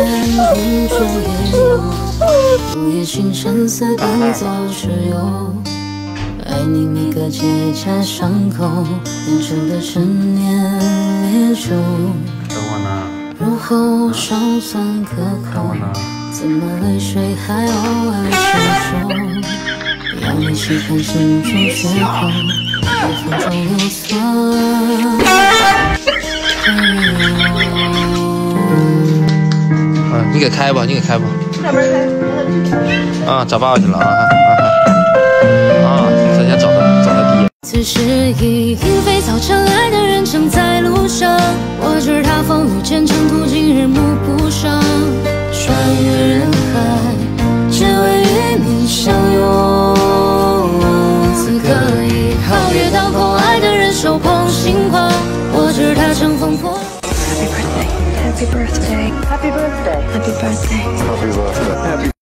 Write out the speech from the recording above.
不转也有，午夜星辰似奔走之友。爱你每个结痂伤口，变成的陈年烈酒。 等我呢。 入喉稍酸可口，怎么泪水还偶尔失手？要你细看心中缺口，裂缝中有酸。 你给开吧，你给开吧。 上门开。 啊，找爸爸去了咱先找他第一。 此时已莺飞草长，爱的人正在路上。我知他风雨兼程途，今日暮不赏。穿越人海，只为与你相拥。此刻已皓月当空，爱的人手捧星光。我知他乘风破。 Happy birthday. Happy birthday. Happy birthday. Happy birthday. Happy birthday.